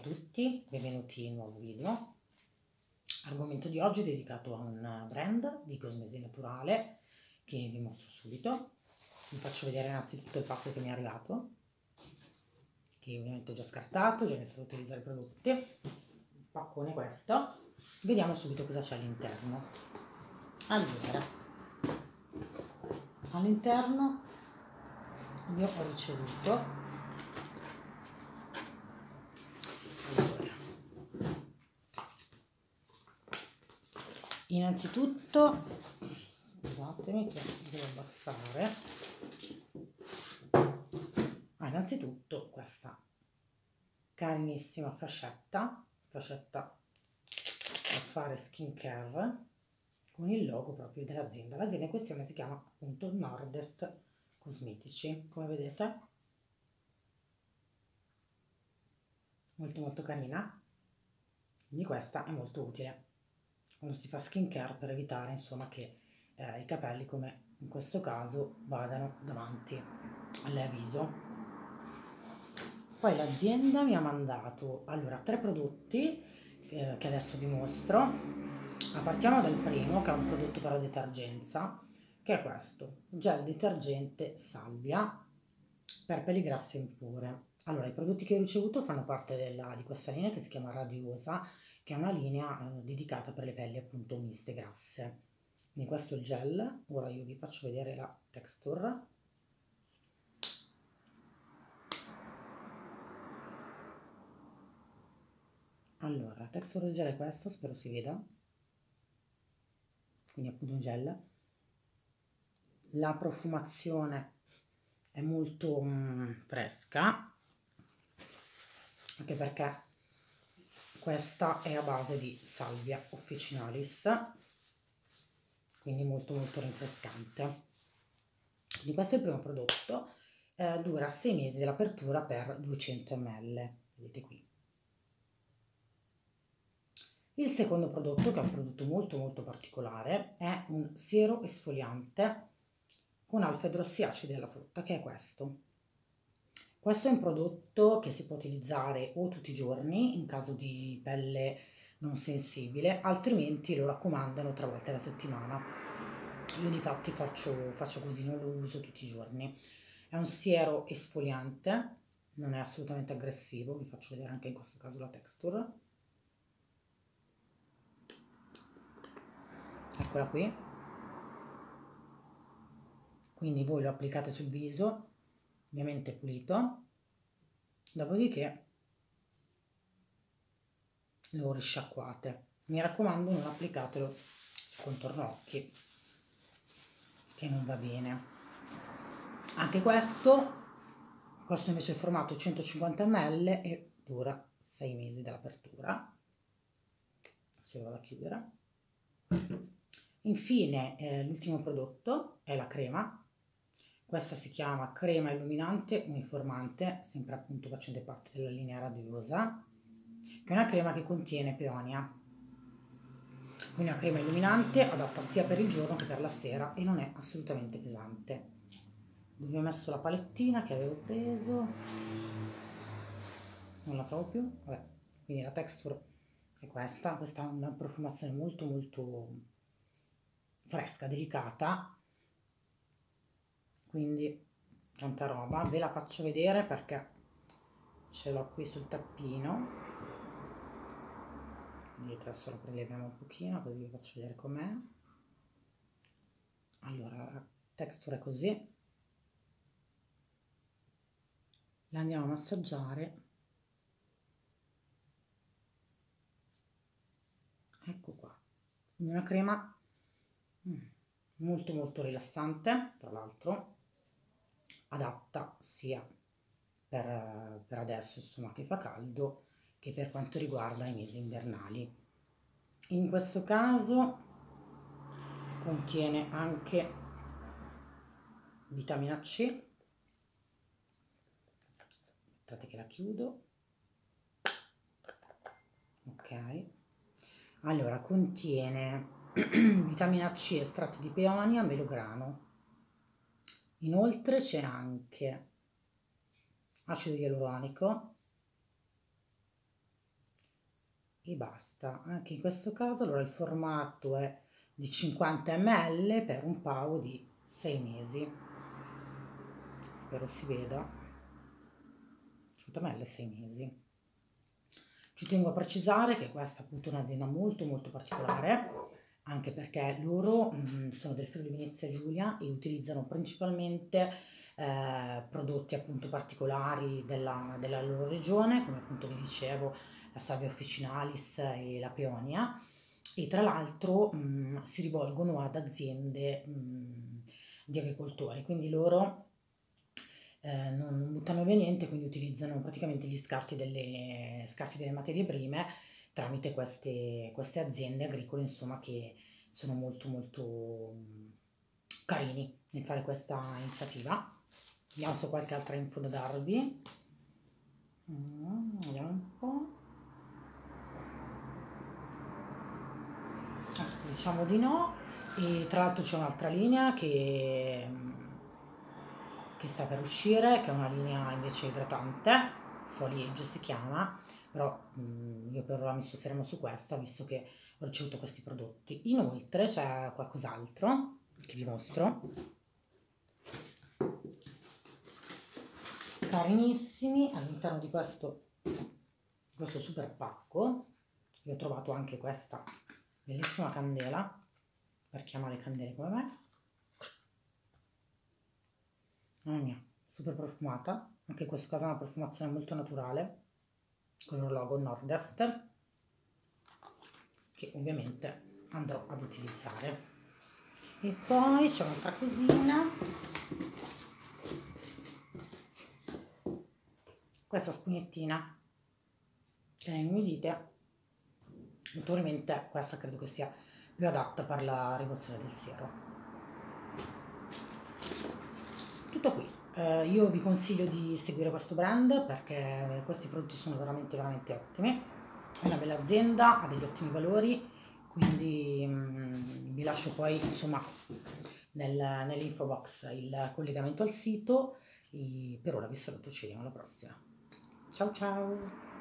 tutti, benvenuti in un nuovo video. Argomento di oggi è dedicato a un brand di cosmesi naturale che vi mostro subito. Vi faccio vedere innanzitutto il pacco che mi è arrivato, che ovviamente ho già scartato, già ho iniziato a utilizzare i prodotti. Il paccone è questo, vediamo subito cosa c'è all'interno. All'interno io ho ricevuto innanzitutto, scusatemi che devo abbassare, innanzitutto questa carinissima fascetta per fare skincare con il logo proprio dell'azienda. L'azienda in questione si chiama appunto Nordest Cosmetici, come vedete, molto carina, quindi questa è molto utile quando si fa skincare per evitare insomma che i capelli, come in questo caso, vadano davanti al viso. Poi l'azienda mi ha mandato tre prodotti che adesso vi mostro. Partiamo dal primo, che è un prodotto per la detergenza, che è questo gel detergente salvia per pelli grasse impure. Allora, i prodotti che ho ricevuto fanno parte di questa linea che si chiama Radiosa, che è una linea dedicata per le pelli appunto miste grasse. Quindi questo è il gel. Ora io vi faccio vedere la texture. Allora, la texture del gel è questa, spero si veda. Quindi appunto un gel. La profumazione è molto fresca, anche perché questa è a base di salvia officinalis, quindi molto rinfrescante. Quindi questo è il primo prodotto, dura 6 mesi dell'apertura per 200 ml, vedete qui. Il secondo prodotto, che è un prodotto molto particolare, è un siero esfoliante con alfa idrossiacidi della frutta, che è questo. Questo è un prodotto che si può utilizzare o tutti i giorni in caso di pelle non sensibile, altrimenti lo raccomandano 3 volte alla settimana. Io difatti faccio così, non lo uso tutti i giorni. È un siero esfoliante, non è assolutamente aggressivo, vi faccio vedere anche in questo caso la texture. Eccola qui. Quindi voi lo applicate sul viso, ovviamente pulito, dopodiché lo risciacquate. Mi raccomando, non applicatelo sul contorno occhi, che non va bene. Anche questo invece è formato 150 ml e dura 6 mesi dall'apertura. Adesso lo vado a chiudere. Infine l'ultimo prodotto è la crema. Questa si chiama crema illuminante uniformante, sempre appunto facente parte della linea Radiosa, che è una crema che contiene peonia. Quindi una crema illuminante adatta sia per il giorno che per la sera e non è assolutamente pesante. Dove ho messo la palettina che avevo preso? Non la trovo più. Vabbè. Quindi la texture è questa ha una profumazione molto fresca, delicata, quindi tanta roba. Ve la faccio vedere perché ce l'ho qui sul tappino. Adesso la preleviamo un pochino così vi faccio vedere com'è. Allora, la texture è così, la andiamo a massaggiare. Ecco qua, una crema molto rilassante, tra l'altro adatta sia per adesso insomma che fa caldo che per quanto riguarda i mesi invernali. In questo caso contiene anche vitamina C. Aspettate che la chiudo. Ok, allora contiene vitamina C, estratto di peonia, melograno. Inoltre c'è anche acido ialuronico, e basta. Anche in questo caso allora il formato è di 50 ml per un paio di 6 mesi, spero si veda. 50 ml 6 mesi. Ci tengo a precisare che questa è appunto un'azienda molto molto particolare, anche perché loro sono del Friuli Venezia Giulia e utilizzano principalmente prodotti appunto particolari della loro regione, come appunto vi dicevo la Salvia officinalis e la Peonia, e tra l'altro si rivolgono ad aziende di agricoltori, quindi loro non buttano via niente, quindi utilizzano praticamente gli scarti delle materie prime tramite queste aziende agricole, insomma, che sono molto molto carini nel fare questa iniziativa. Vediamo se ho qualche altra info da darvi. Vediamo un po'. Diciamo di no. E tra l'altro c'è un'altra linea che sta per uscire, che è una linea invece idratante, Foliage si chiama, però io per ora mi soffermo su questa, visto che ho ricevuto questi prodotti. Inoltre c'è qualcos'altro che vi mostro, carinissimi, all'interno di questo super pacco. Io ho trovato anche questa bellissima candela, per chi ama le candele come me. Mamma mia, super profumata, anche in questo caso è una profumazione molto naturale, con il logo Nord-Est, che ovviamente andrò ad utilizzare. E poi c'è un'altra cosina, questa spugnettina, che è inumidite, naturalmente questa credo che sia più adatta per la rimozione del siero. Tutto qui. Io vi consiglio di seguire questo brand perché questi prodotti sono veramente veramente ottimi, è una bella azienda, ha degli ottimi valori, quindi vi lascio poi insomma nell'info box il collegamento al sito e per ora vi saluto, ci vediamo alla prossima. Ciao ciao!